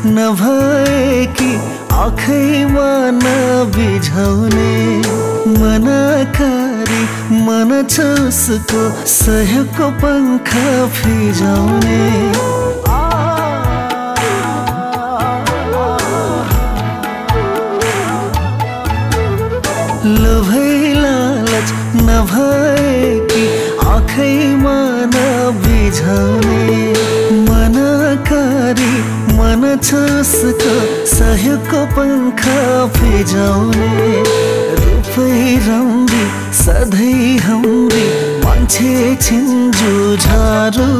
नभए कि आँखैमा नबिझाउने मनकारी मन छ उसको सहयोगको पंख फिजाउने लोभै लालच नभए कि आँखैमा नबिझाउने मनकारी मन छ उसको सहयोगको पंख फिजाउने रूपै राम्री सधैँ हाम्री मान्छे छिन् जुझारु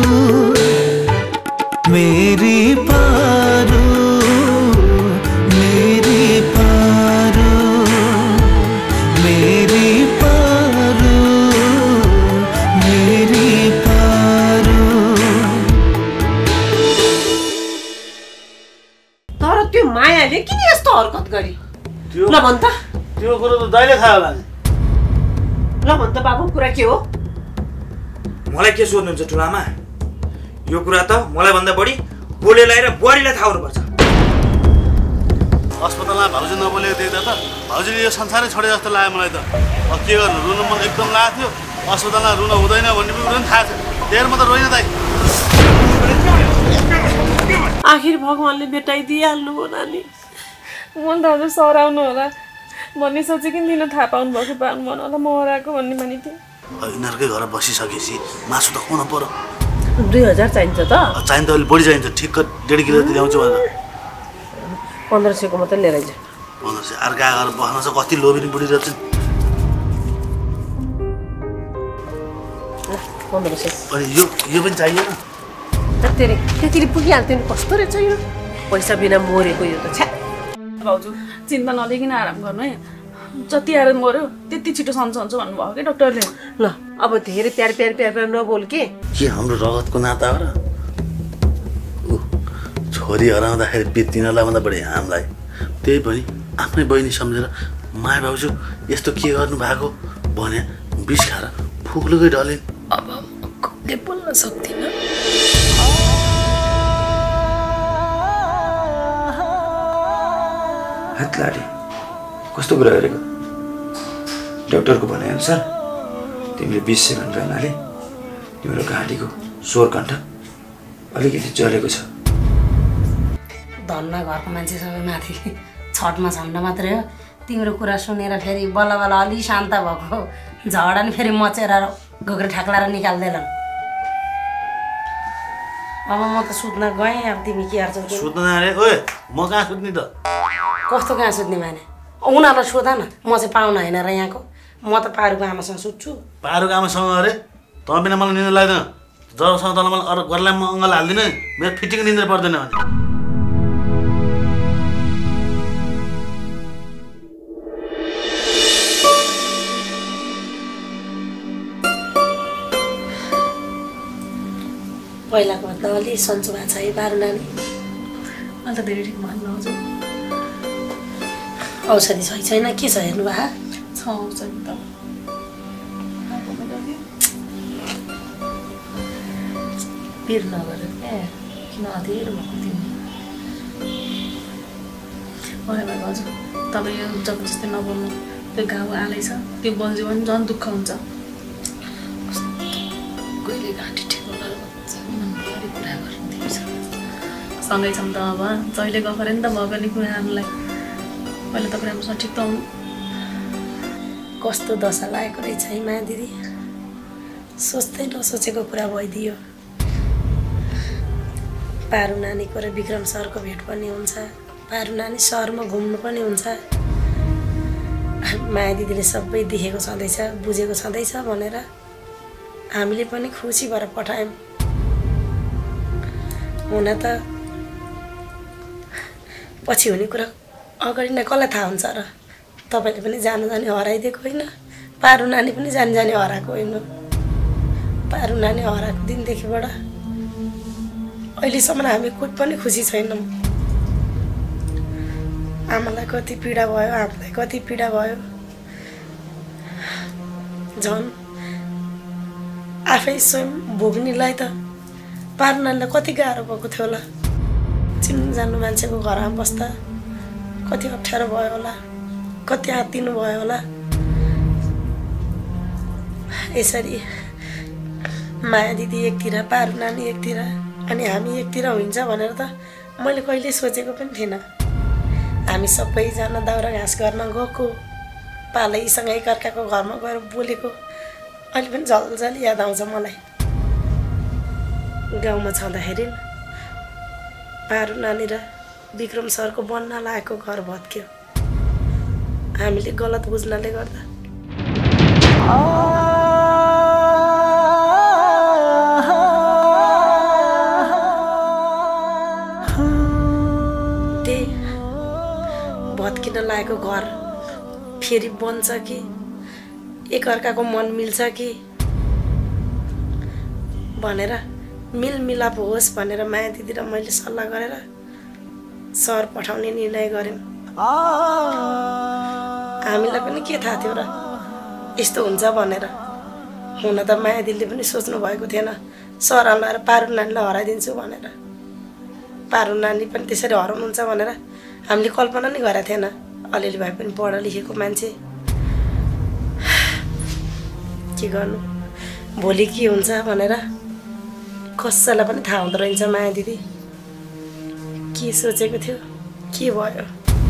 मेरी पारू मेरी पारू मेरी पारू मेरी पारू। तर त्यो मायाले किन यस्तो हरकत गरी? ल भन त। त्यो कुरो त दाइले थाहा होला नि। ल भन त बाबु कुरा के हो? मलाई के सोध्नुहुन्छ ठुलामा? यो कुरा त मलाई भन्दा बढी बोलेलाई र बुहारीलाई थाहा हुनुपर्छ। अस्पतालमा भाउजू नबोलेको देख्दा त भाउजूले यो संसारै छोडे जस्तो लाग्यो मलाई त। अब के गर्नु, रुनु मन एकदम लागेको थियो। अस्पतालमा रुन हुँदैन भन्ने कुरो पनि थाहा छ। धेर म त रोइन दाइ। आखिर भगवानले भेटाइदिइहाल्नु हो नानी। मन त हजुर सराउनु होला भन्ने सोचेको दिन थाहा पाउनु भएको पाउनु मन होला म हराएको भन्ने मानि थियो। यिनीहरूकै घर बसिसकेपछि मासु त खुवाउनु पर्यो। 2000 चाहिन्छ त? चाहिन्छ त, अलि बढी चाहिन्छ। ठिक्क 1.5 किलो ल्याउँछु भनेर 1500 को मात्रै लिएर आइज। 1500 अर्का घर बस्न चाहिँ कति लोभी बुढी रहेछ। 1500 अनि यो पनि चाहिएन तेरे त्यतिले पुगिहाल्थ्यो नि। कस्तो रहेछ यो? पैसा बिना मरेको यो त। छ्या भाउजू चिन्ता नलिकन आराम गर्नु है। जति आएर मर्यो त्यति छिटो सन्चन्छ भन्नुभयो कि डाक्टरले। ल अब धेरै प्यार प्यार प्यार प्यार नबोल के हाम्रो रगतको नाता हो र? छोरी हराउँदाखेरि बित्तिनलाई भन्दा बढी हामीलाई। त्यही पनि आफ्नै बहिनी सम्झेर माया भाउजू यस्तो के गर्नु भएको भने बिस खाएर फुक्लुकै ढलिन्। अब कहिले बोल्न सक्दिनँ। हत्लाले कस्तो कुरा गरेको? डाक्टरको भनाइअनुसार तिमीले 20 सेकेन्ड रहनाले तिम्रो घाँटीको स्वरकण्ठ अलिकति जलेको छ। धन्न घरको मान्छे सबै माथि छटमा छन्ड मात्रै हो। तिम्रो कुरा सुनेर फेरि बल्ल बल्ल अलि शान्त भएको झगडा नि फेरि मचेर घोक्रे ठाक्लाएर निकाल्दैनन्। अब म त सुत्न गएँ। अब तिमी के गर्छौ? सुत्न जाने? ओए म कहाँ सुत्ने त? कस्तो कहाँ सुत्ने माने? उनीहरूलाई सोधा न। म चाहिँ पाहुना होइन र यहाँको। म त पारुको आमासँग सुत्छु। पारुको आमासँग अरे त बिना मलाई निन्द्रा लाग्दैन। जबसँग तँलाई मलाई अरू घरलाई म अङ्गल हाल्दिनँ मेरो फिटिङ निन्द्रा पर्दैन भने। पहिलाको भन्दा अलि सन्चो भएको छ है पारु नानी? अहिले त धेरै ठिक भन्नु हजुर। औषधि छ छैन के छ हेर्नु भए? छ औषधि त। पिर नगर किन अधेर भएको तिमी? भयो हजुर तपाईँ यो जबरजस्ती नबोल्नु। त्यो घाउ आलै छ त्यो बल्झ्यो भने झन् दुःख हुन्छ। कहिले घाँटी ठिक होला कुरा गर्नु सँगै छौँ त अब जहिले गफ नि त भयो पनि कुराहरूलाई। पहिला तपाईँ राम्रोसँग ठिक त आउनु। कस्तो दशा लागेको रहेछ है माया दिदी। सोच्दै नसोचेको कुरा भइदियो। पारु नानीको र विक्रम सरको भेट पनि हुन्छ। पारु नानी सहरमा घुम्नु पनि हुन्छ। माया दिदीले सबै देखेको छँदैछ बुझेको छँदैछ भनेर हामीले पनि खुसी भएर पठायौँ। हुन त पछि हुने कुरा अगाडि नै कसलाई थाहा हुन्छ र? तपाईँले पनि जानु जाने हराइदिएको होइन। पारु नानी पनि जानी जाने हराएको होइन। पारु नानी हराएको दिनदेखिबाट अहिलेसम्म हामी कोही पनि खुसी छैनौँ। आमालाई कति पीडा भयो, हामीलाई कति पीडा भयो। झन् आफै स्वयं भोग्नेलाई त पारु नानीलाई कति गाह्रो भएको थियो होला। चिन्नु मान्छेको घरमा बस्दा कति अप्ठ्यारो भयो होला, कति आत्तिनु भयो होला। यसरी माया दिदी एकतिर, पारु नानी एकतिर, अनि हामी एकतिर हुन्छ भनेर त मैले कहिल्यै सोचेको पनि थिएन। हामी सबैजना दाउरा घाँस गर्न गएको, पालैसँग एकअर्काको घरमा गएर बोलेको अहिले पनि झलझल याद आउँछ मलाई। गाउँमा छँदाखेरि पारु नानी र विक्रम सरको बन्न लागेको घर भत्क्यो हामीले गलत बुझ्नाले गर्दा। त्यही भत्किन लागेको घर फेरि बन्छ कि एकअर्काको मन मिल्छ कि भनेर मिलमिलाप होस् भनेर माया दिदी र मैले सल्लाह गरेर सहर पठाउने निर्णय गऱ्यौँ। हामीलाई पनि के थाहा थियो र यस्तो हुन्छ भनेर। हुन त माया दिदीले पनि सोच्नु भएको थिएन सहर लगाएर पारु नानीलाई हराइदिन्छु भनेर। पारु नानी पनि त्यसरी हराउनुहुन्छ भनेर हामीले कल्पना नै गरेका थिएन। अलिअलि भए पनि पढ लेखेको मान्छे, के गर्नु भोलि के हुन्छ भनेर कसैलाई पनि थाहा हुँदो रहेछ। माया दिदी के सोचेको थियो, के भयो।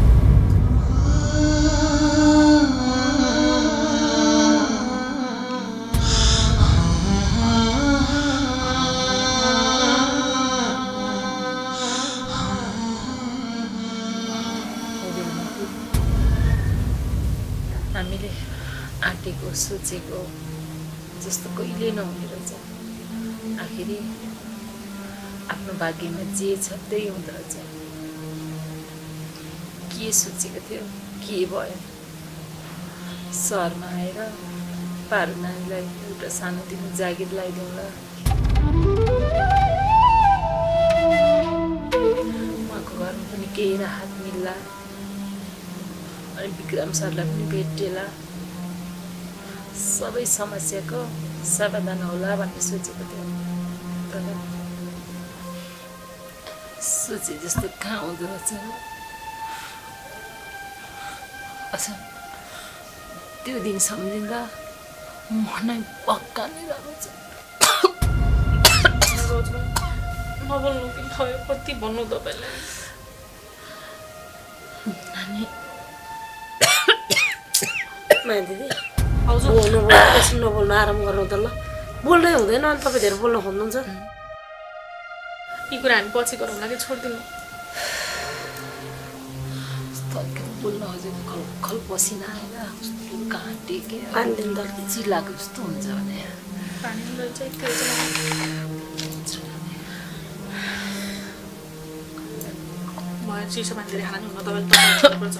हामीले आँटेको सोचेको जस्तो कहिले नहुने रहेछ। आखिरी आफ्नो भाग्यमा जे छ त्यही हुँदो रहेछ। के सोचेको थियो, के भयो। सहरमा आएर पारु नानीलाई एउटा सानोतिनो जागिर लगाइदिउँला, उहाँको घरमा पनि केही राहत मिल्ला, अनि विक्रम सरलाई पनि भेटेला, सबै समस्याको समाधान होला भन्ने सोचेको थियो। तर सोचे जस्तो कहाँ हुँदो रहेछ। अच्छा त्यो दिन सम्झिँदा मनै पक्का नै रहेछ। नबोल्नु कि भयो, कति भन्नु तपाईँलाई। नानी माया दिदी हजुर नबोल्नु आराम गर्नु त ल। बोल्नै हुँदैन अनि तपाईँ धेरै बोल्न खोज्नुहुन्छ। यी कुरा हामी पछि गरौँ लागि छोडिदिनु। बोल्न हजुर खल पसिना आएर कहाँ टेकेर पानी दिनु त चिलाएको जस्तो हुन्छ भने पानी चाहिँ म चिसो पानी धेरै खानु हुन तपाईँले पर्छ।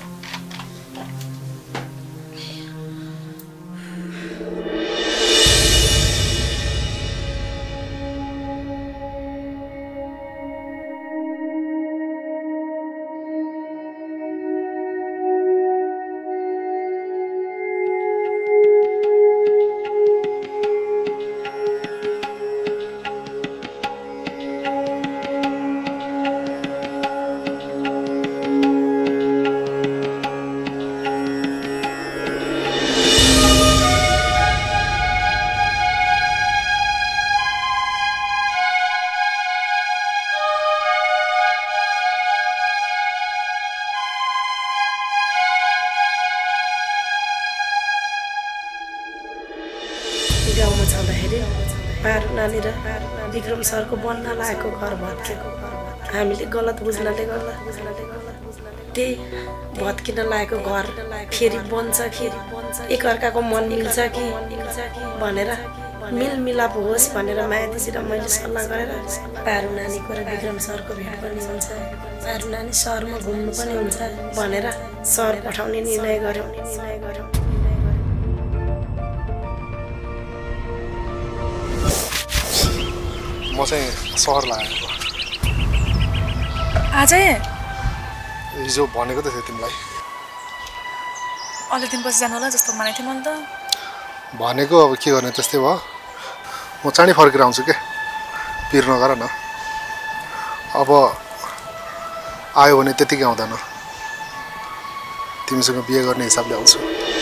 गाउँमा छँदाखेरि पारु नानी र विक्रम सरको बन्न लागेको घर भत्केको हामीले गलत बुझ्नाले गर्दा। त्यही भत्किन लागेको घर फेरि बन्छ कि एकअर्काको मन मिल्छ कि भनेर मिलमिलाप होस् भनेर माया दिदी र मैले सल्लाह गरेर पारु नानीको र विक्रम सरको भेट पनि हुन्छ, पारु नानी सहरमा घुम्नु पनि हुन्छ भनेर सहर पठाउने निर्णय गऱ्यौँ। म चाहिँ सहर लागेको। आजै हिजो भनेको त थियो तिमीलाई। अलिक दिनपछि जानु होला जस्तो मानेको थिएँ मैले त। भनेको अब के गर्ने त्यस्तै भयो। म चाँडै फर्केर आउँछु के, पिर नगर न। अब आयो भने त्यतिकै आउँदैन तिमीसँग बिहे गर्ने हिसाबले आउँछु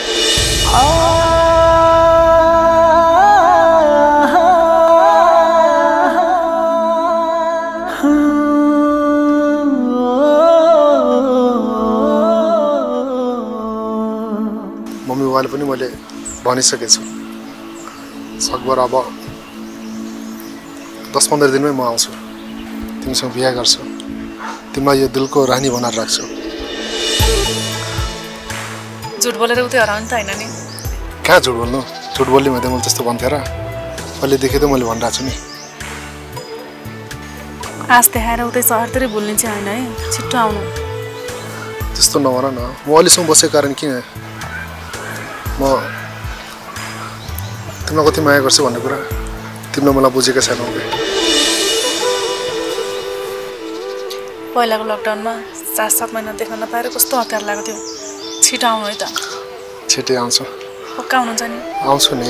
मम्मी बाबाले पनि मैले भनिसकेको छु सकभर अब 10-15 दिनमै म आउँछु तिमीसँग बिहे गर्छु तिमीलाई यो दिलको रानी बनाएर राख्छु झुट बोलेर उतै हराउनु त हैन नि कहाँ झुट बोल्नु झुट बोल्ने भन्दा मैले त्यस्तो भन्थेँ र पहिलेदेखि त मैले भनिरहेको छु नि आस देखाएर उतै सहरतिरै भुल्ने चाहिँ हैन है छिट्टो आउनु त्यस्तो नभन न म अहिलेसम्म बसेको कारण किन म तिमीलाई कति माया गर्छु भन्ने कुरा तिमीले मलाई बुझेको छैनौ पहिलाको लकडाउनमा 7 महिना देख्न नपाएर कस्तो हतार लाग्यो थियो छिटो आउनु है त छिटै आउँछु पक्का हुनुहुन्छ नि आउँछु नि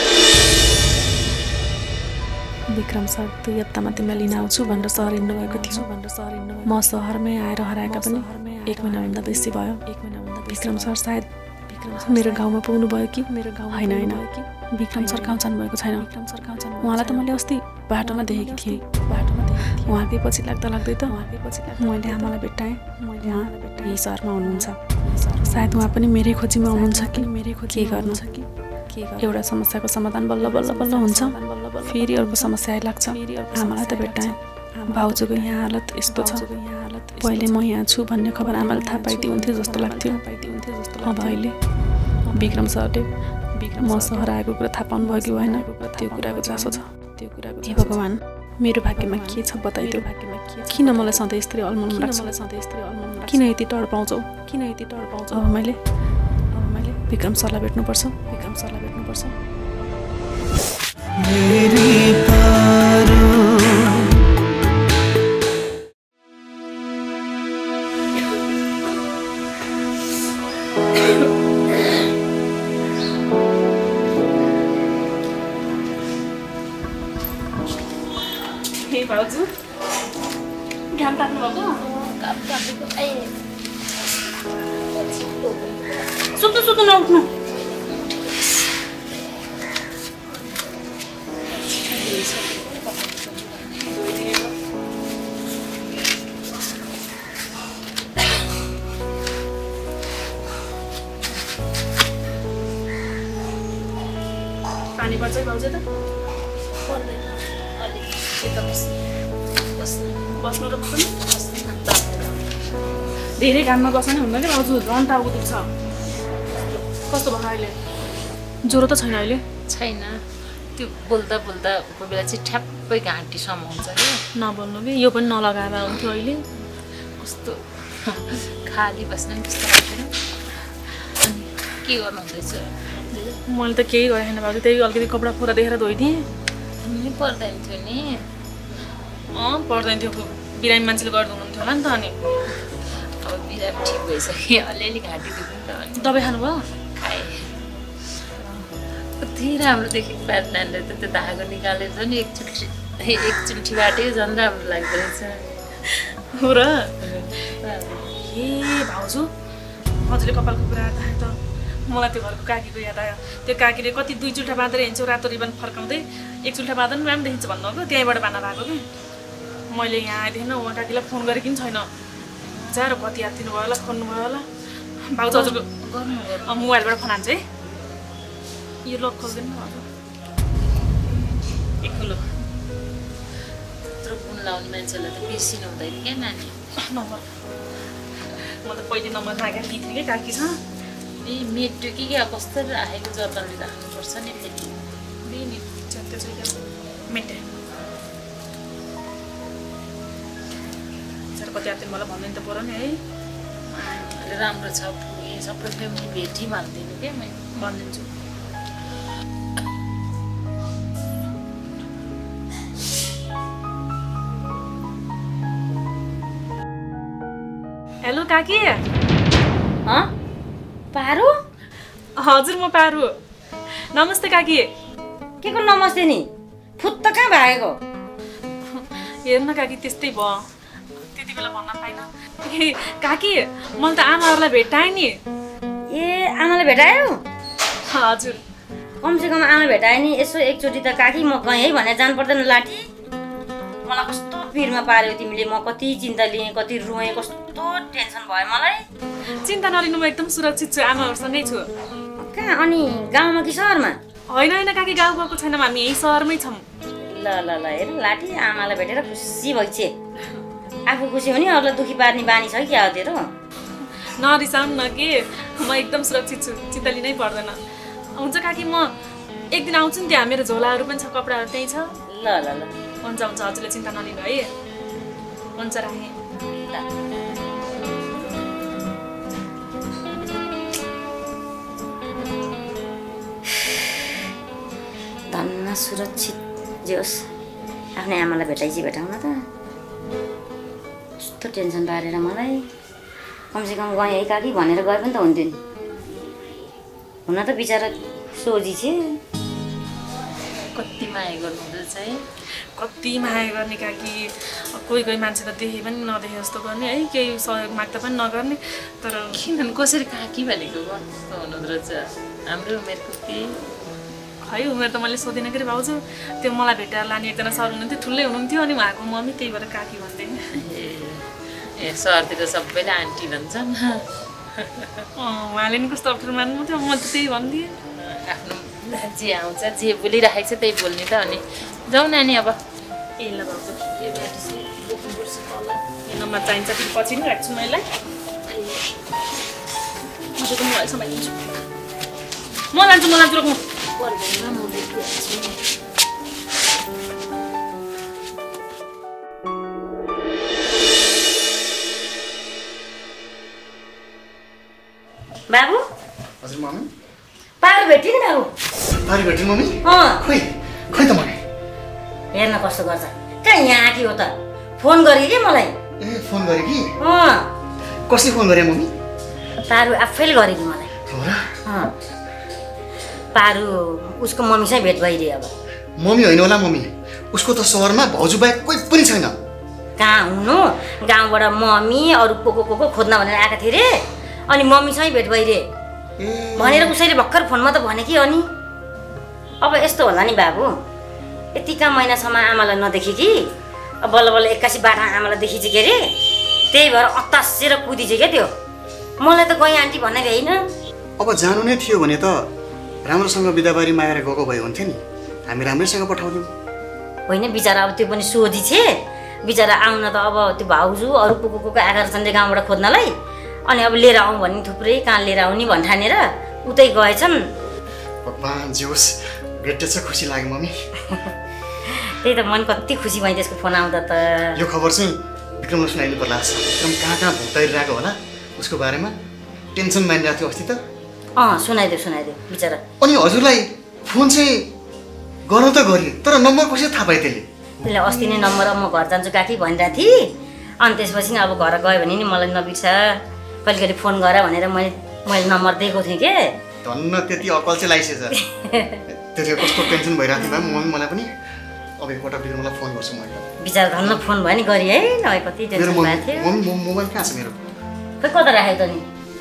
विक्रम सर 2 हप्तामा तिमीलाई लिन आउँछु भनेर सहर हिँड्नु भएको थियो म सहरमै आएर हराएका पनि 1 महिनाभन्दा बेसी भयो विक्रम सर सायद मेरो गाउँमा पुग्नु भयो कि हैन विक्रम सर गाउँ जानु भएको छैन उहाँलाई त मैले अस्ति बाटोमा देखेकी थिएँ उहाँकै पछि लाग्दा लाग्दै त मैले आमालाई भेट्टाएँ यही सहरमा हुनुहुन्छ सायद उहाँ पनि मेरै खोजीमा हुनुहुन्छ कि के गर्नु एउटा समस्याको समाधान बल्ल बल्ल हुन्छ फेरि अर्को समस्या आइलाग्छ आमालाई त भेट्टाएँ भाउजूको यहाँ हालत यस्तो छ पहिले म यहाँ छु भन्ने खबर आमाले थाहा पाइदिनुहुन्थ्यो जस्तो लाग्थ्यो अब अहिले विक्रम सरले म सहर आएको कुरा थाहा पाउनु भयो कि भएन त्यो कुराको चासो छ हे भगवान् मेरो भाग्यमा के छ बताइदेऊ किन मलाई सधैँ यस्तै अलमलमा लाग्छ किन यति डर पाउँछौ अब मैले विक्रम सरलाई भेट्नुपर्छ मेरी पारो भाउजू घाम ताप्नु भएको सुत्नु नउठ्नु पानी पर्छ भाउजू त बस्नु र धेरै घाममा बस्न हुन्न कि भाउजू झन् टाउको दुख्छ कस्तो भयो अहिले ज्वरो त छैन अहिले छैन त्यो बोल्दा कोही बेला चाहिँ ठ्याप्पै घाँटी समाउँछ कि नबोल्नु कि यो पनि नलगाएर हुन्थ्यो अहिले कस्तो खाली बस्न नि कस्तो लाग्दैन अनि के गर्नु हुँदैछ मैले त केही गरेँ छैन भाउजू त्यही अलिकति कपडा पुरा देखेर धोइदिएँ पर्दैन थियो नि पर्दैन थियो बिरामी मान्छेले गर्दा हुनुहुन्थ्यो होला नि त अनि अब बिरामी ठिक भइसक्यो अलिअलि घाँटी दुख्नु त अनि दबाई खानुभयो खाएँ कति राम्रो देखेको प्याट नानीले त त्यो धागो निकालेर नि एकचुल्ठीबाटै झन् राम्रो लाग्दो रहेछ हो र ए भाउजू हजुरले कपालको कुरा आएर त मलाई त्यो घरको काकीको याद आयो त्यो काकीले कति 2 चुल्ठा बाँधेर हिँड्छौ रातो रिबन फर्काउँदै 1 चुल्ठा बाँध्नु पनि राम्रो देखिन्छ भन्नुभएको त्यहीँबाट बाँध्न भएको कि मैले यहाँ आइदिएन उहाँ काकीलाई फोन गरेकी पनि छैन जाएर कति याद दिनुभयो होला खोज्नुभयो होला भाउजू हजुरको मोबाइलबाट फोन हान्छ है यो लक खोल्दैन हजुर एक्लो त्यत्रो गुण लाउने मान्छेलाई त बिर्सिनु हुँदैन क्या नानी नम्बर म त पहिले नम्बर मागेर दिन्थेँ कि काकी छ ए मेट्यो कि क्या कस्तो राखेको जतनले राख्नुपर्छ नि फेरि दिने त्यो चाहिँ मेटे सर कति आत्तिन मलाई भन्दैन त पऱ्यो नि है राम्रो छ सबै फ्यामिली भेटी भनिदिनु क्या म भनिदिन्छु हेलो काकी पारो हजुर म पारो नमस्ते काकी के को नमस्ते नि फुत्त कहाँ भागेको हेर्न काकी त्यस्तै भयो त्यति बेला भन्न पाइन काकी मैले त आमाहरूलाई भेटाएँ नि। ए आमालाई भेटायो? हजुर। कमसेकम आमा भेटायो नि, यसो एकचोटि त काकी म गएँ है भनेर जानु पर्दैन लाठी? मलाई कस्तो पिरमा पार्यो तिमीले, म कति चिन्ता लिएँ, कति रोएँ, कस्तो टेन्सन भयो मलाई। चिन्ता नलिनु, म एकदम सुरक्षित छु, आमाहरूसँगै छु। कहाँ अनि गाउँमा कि सहरमा? होइन काकी, गाउँ गएको छैनौँ, हामी यही सहरमै छौँ। ल ल ल हेर लाठी, आमालाई भेटेर खुसी भइछे। आफू खुसी हो नि अरूलाई दुखी पार्ने बानी छ क्या तेरो? नरिसाउनु न के, म एकदम सुरक्षित छु, चिन्ता लिनै पर्दैन। हुन्छ काकी, म एक दिन आउँछु नि, त्यहाँ मेरो झोलाहरू पनि छ, कपडाहरू त्यहीँ छ। ल ल ल हुन्छ हुन्छ, हजुरले चिन्ता नलिनु है। हुन्छ राखेँ। धन्न सुरक्षित जे होस्, आफ्नै आमालाई भेटाउन त कस्तो टेन्सन पारेर मलाई। कमसेकम गएँ है काकी भनेर गए पनि त हुन्थ्यो नि। हुन त बिचरा सोझी छे। कति माया गर्नुहुँदैछ है? कति माया गर्ने काकी, कोही मान्छे त देखे पनि नदेखे जस्तो गर्ने है, केही सहयोग माग्दा पनि नगर्ने। तर किन कसरी काकी भनेको कस्तो हुनुहुँदो रहेछ? हाम्रो उमेरको के है, उमेर त मैले सोधिनँ के अरे भाउजू। त्यो मलाई भेटेर लाने एकजना सर हुनुहुन्थ्यो, ठुलै हुनुहुन्थ्यो, अनि उहाँको मम्मी, त्यही भएर काकी भन्थे। ए सहरतिर सबैले आन्टी भन्छन्। उहाँले नि कस्तो अप्ठ्यारो मान्नुहुन्थ्यो, म त त्यही भन्दिएँ। आफ्नो जे आउँछ, जे बोलिराखेको छ त्यही बोल्ने त। अनि जाउँ नानी अब। ए ल भाउजू, यो नम्बर चाहिन्छ, फेरि पछि नि राख्छु मैले। हजुरको मोबाइल सम्हालिदिन्छु, म लान्छु रोक्नु। बाबु? हजुर मम्मी? पारो भेट्यो नि बाबु? पारो भेट्यो मम्मी? खोइ त मम्मी। हेर्न कस्तो गर्छ, कहाँ यहाँ आँटी हो त? फोन गरे कि मलाई। ए फोन गरे कि? कसले फोन गरे मम्मी? पारो आफैले गरे कि मलाई। हो र? पारो उसको मम्मीसँग भेट भइरह्यो अब। मम्मी होइन होला मम्मी, उसको त सहरमा भाउजू बाहेक कोही पनि छैन। कहाँ हुनु, गाउँबाट मम्मी अरू को खोज्न भनेर आएका थिए रे, अनि मम्मीसँगै भेट भइरहे भनेर उसैले भर्खर फोनमा त भने कि। अनि अब यस्तो होला नि बाबु, यतिका महिनासम्म आमालाई नदेखे कि बल्ल बल्ल 81 बाटा आमालाई देखिन्छ के अरे, त्यही भएर अतासेर कुदिछ क्या त्यो। मलाई त गएँ आन्टी भन्ने भएन। अब जानु नै थियो भने त राम्रोसँग बिदाबारी मागेर गएको भए हुन्थ्यो नि, हामी राम्रैसँग पठाउँथ्यौँ। होइन बिचरा अब त्यो पनि सोझी छे, बिचरा आउन त अब त्यो भाउजू अरू को आएर छन् गाउँबाट खोज्नलाई, अनि अब लिएर आउँ भन्ने थुप्रै कहाँ लिएर आउने भन्ठानेर उतै गएछन्। भगवान् जे होस्, भेटेछ, खुसी लाग्यो मम्मी। त्यही त मन कति खुसी भयो त्यसको फोन आउँदा त। यो खबर चाहिँ विक्रमलाई सुनाइनु पर्ला। विक्रम कहाँ भुक्ताइरहेको होला, उसको बारेमा टेन्सन मानिरहेको थियो अस्ति त। सुनाइदेऊ बिचरा। अनि हजुरलाई फोन चाहिँ गर्नु त गऱ्यो, तर नम्बर कसरी थाहा पायो त्यसले? त्यसले अस्ति नै नम्बर म घर जान्छु काकी भनिरहेको थिएँ, अनि त्यसपछि नि अब घर गयो भने नि मलाई नबिर्सा, कहिले फोन गर भनेर मैले नम्बर दिएको थिएँ के। धन्न त्यति अकल चाहिँ लाइसेछ। त्यसले कस्तो टेन्सन भइरहेको थियो भए मलाई पनि अब एकपल्ट बिक्रमलाई फोन गर्छु मैले। बिचरा धन्न फोन भयो नि गरी है, नभए कति टेन्सन भएको थियो। मोबाइल कहाँ छ मेरो? खोइ कता राखेको त नि?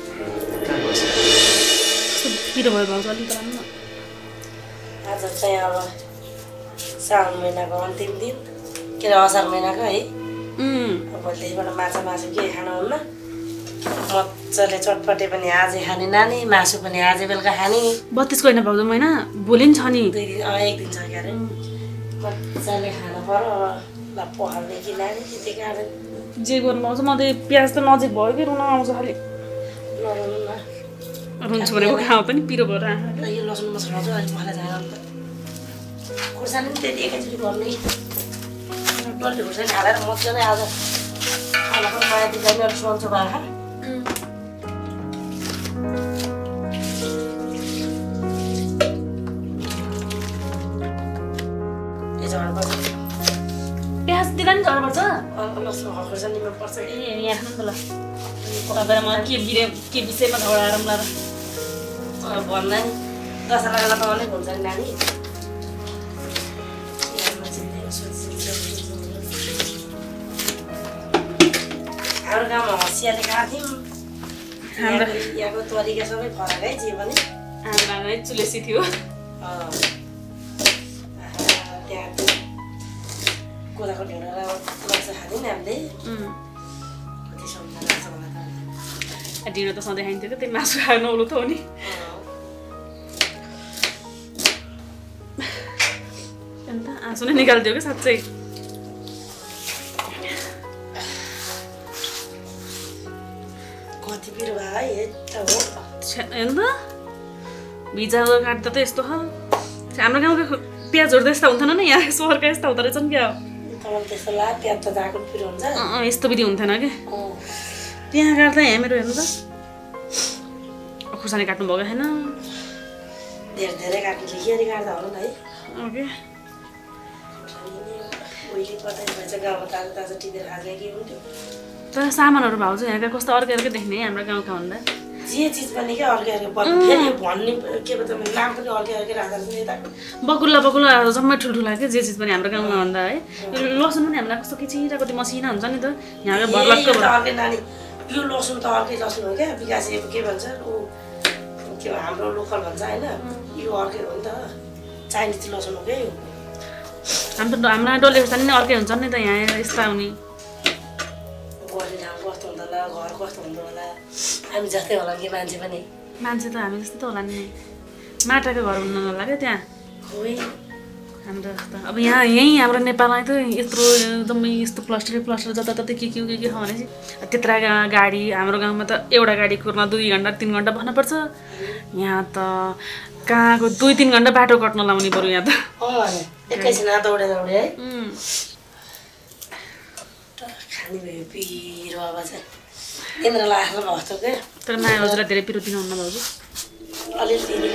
पिरो भयो भाउजू, अलिक राम्रो। आज चाहिँ अब साउन महिनाको अन्तिम दिन, के अरे असार महिनाको है। भोलिदेखिबाट मासु के खानुहुन्न, मजाले चटपटे पनि आजै खाने नानी, मासु पनि आज बेलुका खाने। 32 को होइन भाउजू, महिना भोलि नि छ नि। 2 दिन एक दिन छ क्या अरे, मजाले खानु पर्यो। ल पखाल्ने कि नानी कि गार्डन जे गर्नु भाउजू, म त प्याज त नजिक भयो कि रुन आउँछ खालि। नरुनु न, रुन्छु भनेको खाऊ पनि पिरो भएर। यो लसुन मसला खाउँछु, अहिले मलाई जान अन्त खुर्सानी पनि त्यति एकैचोटि गर्नु डल्ले खुर्सानी हालेर मजाले आज खाना पनि माया दिँदैन, अलिक सन्चो भएर प्याज दिँदा नि झर पर्छ। लसुन खुर्सानीमा पर्छ। ए यहाँ खानु त ल, तपाईँ मलाई के विषयमा झगडा आरम्भ भन्दा नि दशा लगाएर त अलिक हुन्छ नि नानी। हाम्रो हाम्रो गाउँमा हँसियाले खाएको थियौँ यहाँको तरिका सबै फरक है जे पनि हाम्रो चुलेसी थियो त्यहाँ कोदाको ढेँडो र मासु खाँथ्यौँ नि हामीले कति सम्झना छ मलाई त ढिँडो त सधैँ खाइन्थ्यो क्या त्यही मासु खाएर नौलो त हो नि अन्त आँसु नै निकालिदियो क्या साँच्चै कति पिरो भयो है हो अन्त भिजाको काट्दा त यस्तो छ हाम्रो गाउँको प्याजहरू त यस्ता हुन्थेन नि यहाँ सहरका यस्ता हुँदो रहेछन् क्या तपाईँलाई त्यस्तो लाग्यो प्याज त जाको पिरो हुन्छ यस्तो विधि हुन्थेन क्या त्यहाँ काट्दा यहाँ मेरो हेर्नु त खुर्सानी काट्नु भएको छैन धेरै धेरै काट्नु के काट्दा होला नि है ओके उहिले कतै भएछ गाउँमा ताजा ताजा टिपेर खाँदा के हुन्थ्यो तर सामानहरू भाउ चाहिँ यहाँका कस्तो अर्कै अर्कै देख्ने हाम्रो गाउँका भन्दा जे चिज पनि क्या अर्कै अर्कै फेरि भन्ने के भन्छ नाम पनि अर्कै अर्कै राख्दा रहेछ यता बकुल्ला बकुल्ला जम्मै ठुल्ठुला के जे चिज पनि हाम्रो गाउँमा भन्दा है लसुन पनि हामीलाई कस्तो किचिरा कति मसिना हुन्छ नि त यहाँ भरलक्क अर्कै नानी यो लसुन त अर्कै लसुन हो क्या विकास के भन्छ ऊ के हाम्रो लोकल भन्छ होइन यो अर्कै हो नि त चाइनिज लसुन हो क्या यो हाम्रा डल्ले खोर्सानी नै अर्कै हुन्छ नि त यहाँ यस्ता हुने बढी ठाउँ कस्तो हुँदो होला घर कस्तो हुँदो होला हामी जस्तै होला कि मान्छे पनि मान्छे त हामी जस्तो त होला नि माटाको घर हुनु होला क्या त्यहाँ खोइ हाम्रो जस्तो अब यहाँ यहीँ हाम्रो नेपालमा त यत्रो एकदमै यस्तो प्लस्टर जताततै के छ भने चाहिँ त्यत्रा गाडी हाम्रो गाउँमा त एउटा गाडी कुर्न 2 घन्टा 3 घन्टा बस्नुपर्छ यहाँ त कहाँको 2-3 घन्टा बाटो कट्न लाउने बरु यहाँ त एकैछिन दौडे दौडे है खाने भयो पिरो अब चाहिँ तिमीलाई आफ्नो भएको क्या तर माया हजुरलाई धेरै पिरो दिनुहुन्न भाउजू अलिअलि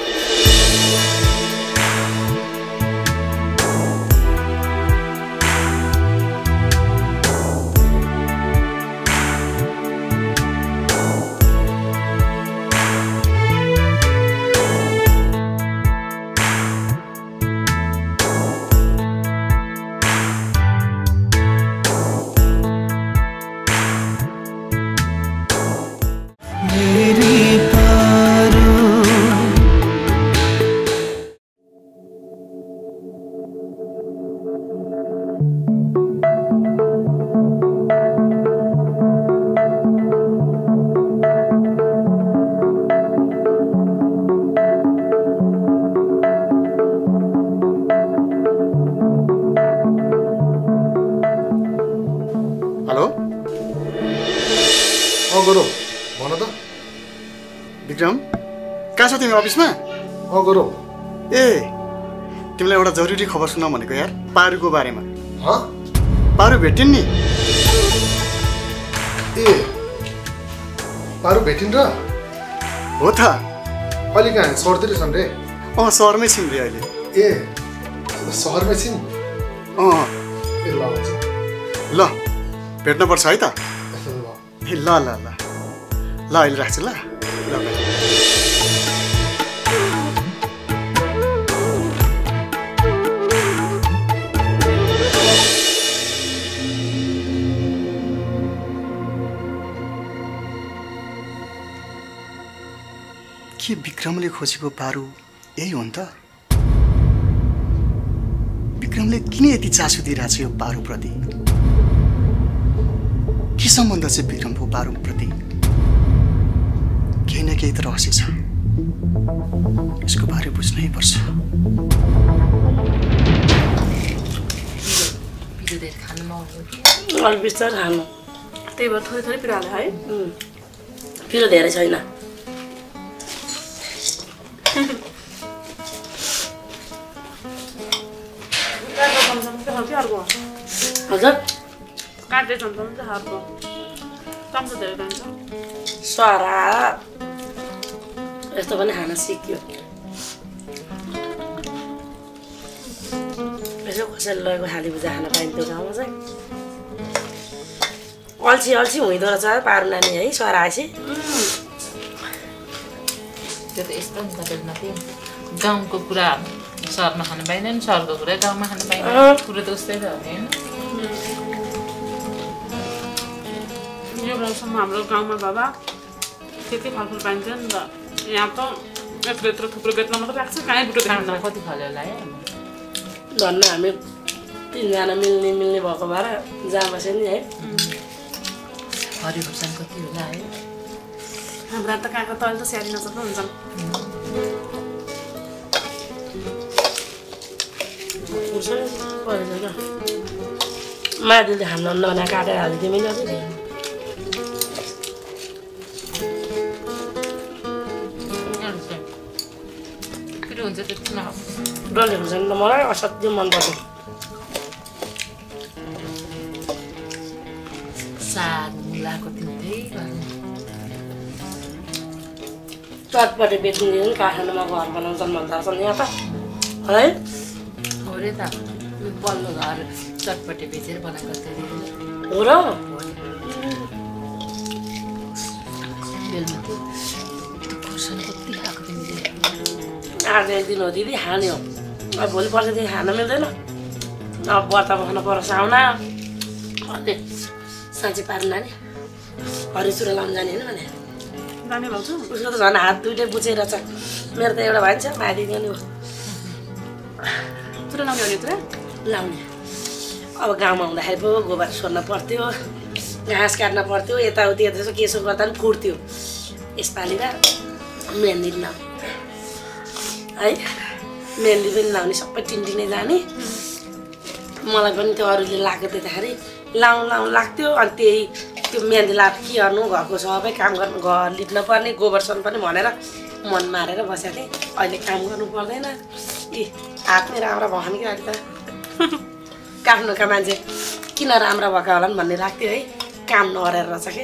विक्रम कहाँ छ तिमी अफिसमा गरौ ए तिमीलाई एउटा जरुरी खबर सुनाऊ भनेको यार पारुको बारेमा पारु भेटिन् नि ए पारु भेटिन् र हो त अहिले कहाँ सर्दै छन् रे सहरमै छिन् रे अहिले ए सहरमै छिन् ए ल भेट्नुपर्छ है त ए ल ल ल ल अहिले राख्छु ल ल के विक्रमले खोजेको पारु यही हो नि त विक्रमले किन यति चासो दिइरहेछ यो पारुप्रति के सम्बन्ध छ विक्रमको पारुप्रति केही न केही त रहस्य छ यसको बारे बुझ्नै पर्छ अलि बिस्तार खानु त्यही भएर थोरै थोरै पिरो हाल्यो है पिरो धेरै छैन हजुर काट्दै चम्चाउनु चाहिँ अर्को चम्चा धेरै जान्छ सरा यस्तो पनि खान सिक्यो यसो कसैले लगेको खाली भुजा खान पाइन्थ्यो गाउँमा चाहिँ अल्छी अल्छी हुँदो रहेछ पारु नानी है सराएपछि त्यो त यस्तो नि त गाउँको कुरा सहरमा खानु पाइँदैन सहरको कुरा गाउँमा खानु पाइँदैन कुरो त उस्तै त हो नि यो मौसममा हाम्रो गाउँमा बाबा के फलफुल पाइन्छ नि त यहाँ त यत्रो थुप्रो बेच्न मात्रै राख्छ कहीँ बुटो देख्दैन कति फल्यो होला है धन्न हामी 3 जना मिल्ने भएको भएर जहाँ बस्यो नि है हरियो खुर्सानी कति होला है हाम्रा त कहाँको तल त स्याहारी नसक्नु हुन्छन् माधुले हाम्रो नना काटेर हालिदियो मैले अझै हुन्छ त्यति डल्ले खुर्सानी त मलाई असाध्यै मनपर्छ साग मुलाको तिनटै चटपटे बेच्ने काठमाडौँमा घर बनाउँछन् भन्दा छन् यहाँ त है हो रे त बल्लो घर चटपटे बेचेर बनाएको हो र बेलमा त्यो खुर्सानी कति खाएको तिमीले आज एक दिन हो दिदी खाने हो अब भोलि पर्सिदेखि खान मिल्दैन अब व्रत बस्नु पर्छ साउना अनि साँच्ची पार्नु नानी हरिचुरा लाउनु जाने होइन भने जाने भाउजू उसको त झन् हात दुइटै बुझेर छ मेरो त एउटा भन्छ मादिदियो नि चुरा लाउने हो नि लाउने अब गाउँमा हुँदाखेरि पो गोबर सोर्न पर्थ्यो घाँस काट्न पर्थ्यो यताउति यसो केसो गर्दा पनि कुट्थ्यो यसपालि र मेहन्दी लाउने है मेहन्दी पनि लाउने सबै टिन्टिनै जाने मलाई पनि त्यो अरूले लगाएको देख्दाखेरि लाउँ लाग्थ्यो अनि त्यही त्यो मेहन्दी लाएर के गर्नु घरको सबै काम गर्नु घर लिप्न पर्ने गोबर सोर्नु पर्ने भनेर मन मारेर बसेको थिएँ अहिले काम गर्नु पर्दैन ए हात नै राम्रो भयो नि कि अहिले त काट्नुका मान्छे किन राम्रो भएको होला नि भन्ने लाग्थ्यो है काम नगरेर रहेछ कि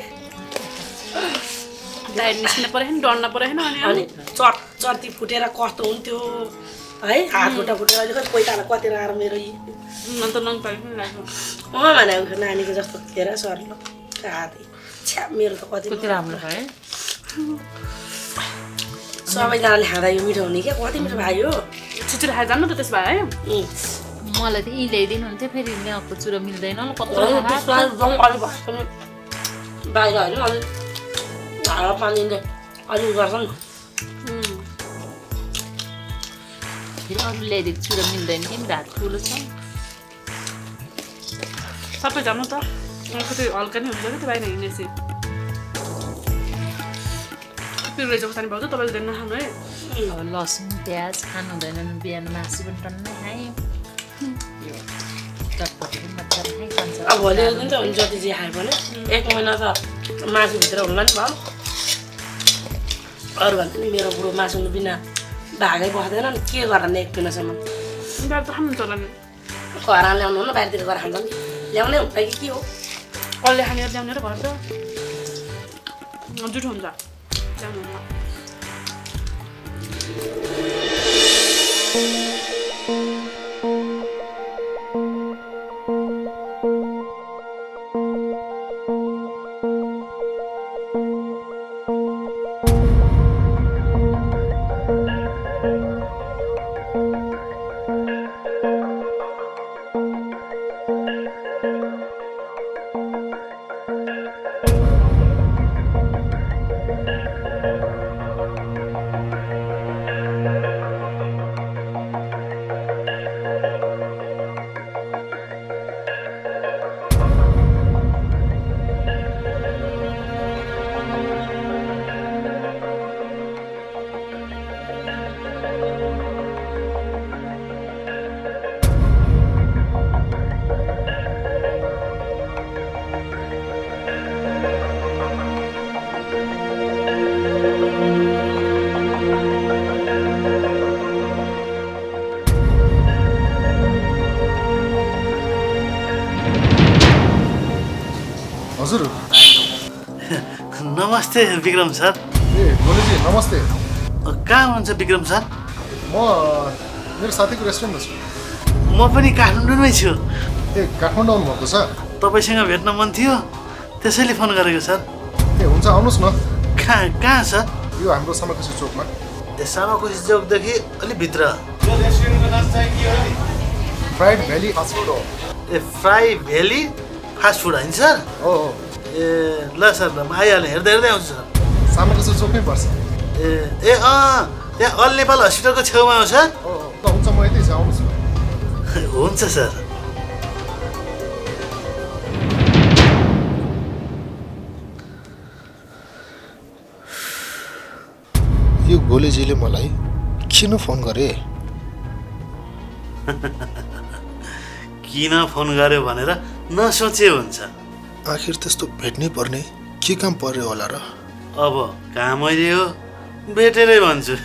डाइट निस्किनु परेन डढ्न परेन अनि चर्ती फुटेर कस्तो हुन्थ्यो है हात खुट्टा फुटेर अहिले खै पैताला कति लगाएर मेरो अन्त नङ पाइनु लाग्यो भने नानीको जस्तो थिएर सर्लो हात छ्या मेरो त कति राम्रो भयो सबैजनाले खाँदा यो मिठो हुने क्या कति मिठो भयो छिटो खाएर जानु त त्यसो भए है मलाई त यी ल्याइदिनु हुन्थ्यो फेरि ल्याएको चुरो मिल्दैन कत्रो बाहिर होइन अलिक हावा पानीले अलिक गर्छ नि फेरि अरू ल्याइदिएको चुरो मिल्दैन कि भात ठुलो छ सबै जानु त कति हल्का नै हुन्छ कि त्यो बाहिर हिँड्नेपछि पिरो खोर्सानी भाउजू तपाईँले देख्न खानु है अब लसुन प्याज खानु हुँदैन बिहान मासु पनि टन्नै खाएँ चटपटी पनि मजाले खाइखान्छ अब भोलि दिन त हुन्छ जति जे खायो भने 1 महिना त मासुभित्र होला नि भयो अरू भन्दा नि मेरो बुढो मासु बिना भागै बस्दैन नि के गरेर नि 1 महिनासम्म बाहिर त खानुहुन्छ होला नि घर ल्याउनु न बाहिरतिर गएर खान्छ नि ल्याउनै हुन्छ कि के हो कसले खाने ल्याउने र घर त जुठो हुन्छ ल्याउनु हजुर नमस्ते विक्रम सर ए गोलेजी नमस्ते कहाँ हुनुहुन्छ विक्रम सर म मेरो साथीको रेस्टुरेन्टमा छु म पनि काठमाडौँमै छु ए काठमाडौँ आउनुभएको छ तपाईँसँग भेट्न मन थियो त्यसैले फोन गरेको सर ए हुन्छ आउनुहोस् न कहाँ सर यो हाम्रो सामाकोशी चोकमा ए सामाकोशी चोकदेखि अलिक भित्र फ्राइड भ्याली फास्ट फुड हो ए फ्राई भ्याली फास्ट फुड होइन सर हो ए ए ल सर ल म आइहालेँ हेर्दै हेर्दै आउँछु सर सामाकसी चोकमै पर्छ ए त्यहाँ अल नेपाल हस्पिटलको छेउमा हो सर ल हुन्छ म यतै छु आउनुहोस् न हुन्छ सर यो गोलेजीले मलाई किन फोन गरे किन फोन गर्यो भनेर नसोचे हुन्छ आखिर त्यस्तो भेट्नै पर्ने के काम पर्यो होला र अब कामै हो भेटेरै भन्छु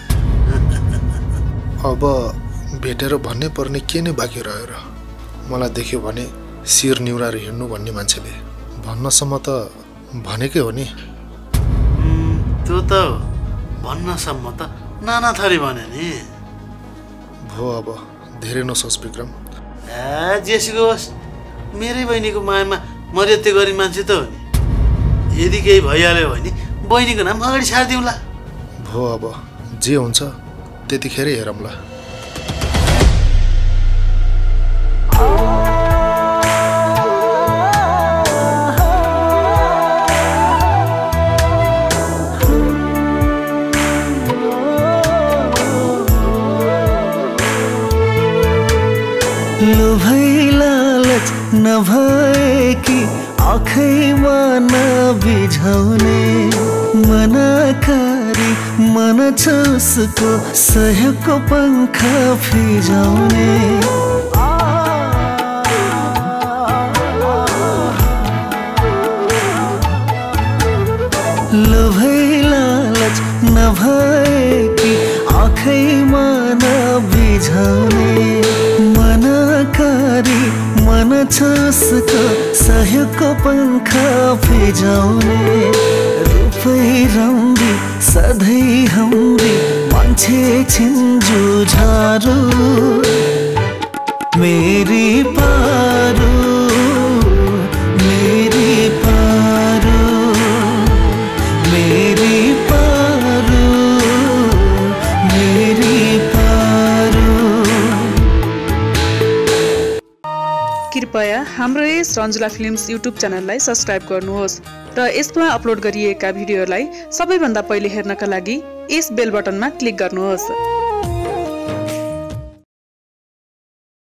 अब भेटेर भन्नै पर्ने के नै बाँकी रह्यो र मलाई देख्यो भने शिर निउराएर हिँड्नु भन्ने मान्छेले भन्नसम्म त भनेकै हो नि त्यो त भन्नसम्म त नाना थरी भने नि भो अब धेरै नसोच विक्रम जेसुको होस् मेरै बहिनीको मायामा मर्यादा गर्ने मान्छे त हो नि यदि केही भइहाल्यो भने बहिनीको नाम अगाडि छाडिदिउँला भो अब जे हुन्छ त्यतिखेरै हेरौँला लोभै लालच नभएकी आँखैमा नबिझाउने मनाकारी मन छुसको सहको पंख फिजाउने लोभै लालच नभएकी आँखैमा नबिझाउने मनाकारी मन छुसको सहको पंख फिजाउने रूपै राम्री सधैँ हाम्री मान्छे छिन्जु झारू मेरी पारू मेरी पारू मेरी पारू मेरी पारू कृपया हाम्रो यस रन्जुला फिल्म्स युट्युब च्यानललाई सब्स्क्राइब गर्नुहोस् र यसमा अपलोड गरिएका भिडियोलाई सबैभन्दा पहिले हेर्नका लागि यस बेल बटनमा क्लिक गर्नुहोस्।